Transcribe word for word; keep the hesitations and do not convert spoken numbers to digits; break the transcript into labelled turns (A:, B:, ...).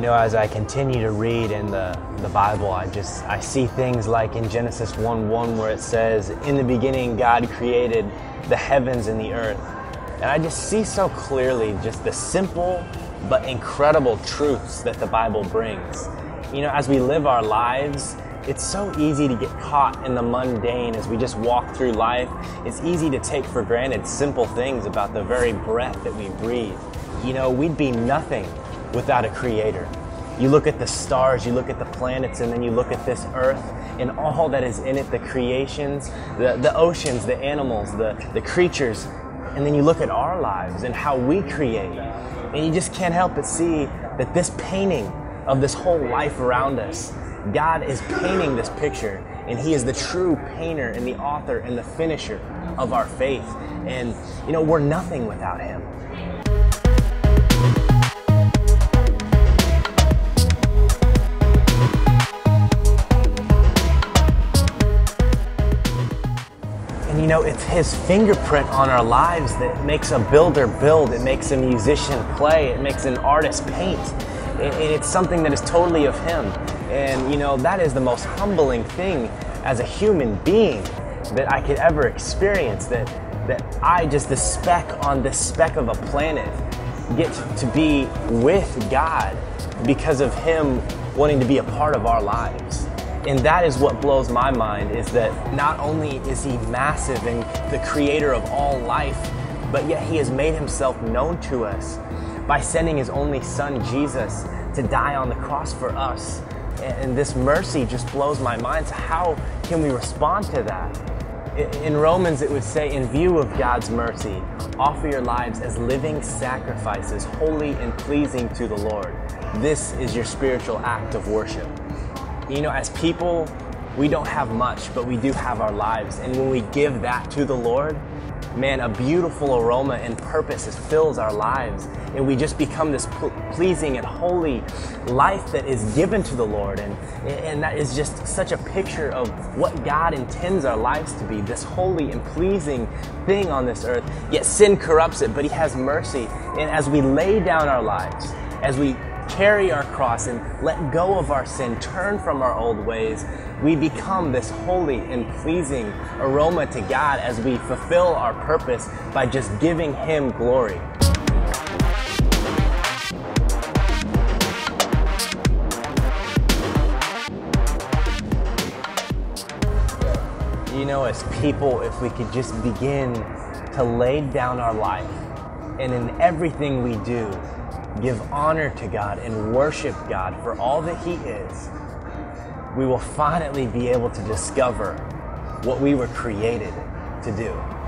A: know, as I continue to read in the, the Bible, I just, I see things like in Genesis one one where it says, in the beginning God created the heavens and the earth. And I just see so clearly just the simple but incredible truths that the Bible brings. You know, as we live our lives, it's so easy to get caught in the mundane as we just walk through life. It's easy to take for granted simple things about the very breath that we breathe. You know, we'd be nothing without a creator. You look at the stars, you look at the planets, and then you look at this earth and all that is in it, the creations, the, the oceans, the animals, the, the creatures, and then you look at our lives and how we create. And you just can't help but see that this painting of this whole life around us, God is painting this picture, and He is the true painter and the author and the finisher of our faith. And, you know, we're nothing without Him. And you know, it's His fingerprint on our lives that makes a builder build, it makes a musician play, it makes an artist paint. And it's something that is totally of Him. And you know, that is the most humbling thing as a human being that I could ever experience, that that I, just the speck on this speck of a planet, get to be with God because of Him wanting to be a part of our lives. And that is what blows my mind, is that not only is He massive and the creator of all life, but yet He has made Himself known to us by sending His only Son, Jesus, to die on the cross for us. And this mercy just blows my mind. So how can we respond to that? In Romans, it would say, in view of God's mercy, offer your lives as living sacrifices, holy and pleasing to the Lord. This is your spiritual act of worship. You know, as people, we don't have much, but we do have our lives. And when we give that to the Lord, man, a beautiful aroma and purpose fills our lives. And we just become this pleasing and holy life that is given to the Lord. And, and that is just such a picture of what God intends our lives to be, this holy and pleasing thing on this earth. Yet sin corrupts it, but He has mercy. And as we lay down our lives, as we carry our cross and let go of our sin, turn from our old ways, we become this holy and pleasing aroma to God as we fulfill our purpose by just giving Him glory. You know, as people, if we could just begin to lay down our life and in everything we do, give honor to God and worship God for all that He is, we will finally be able to discover what we were created to do.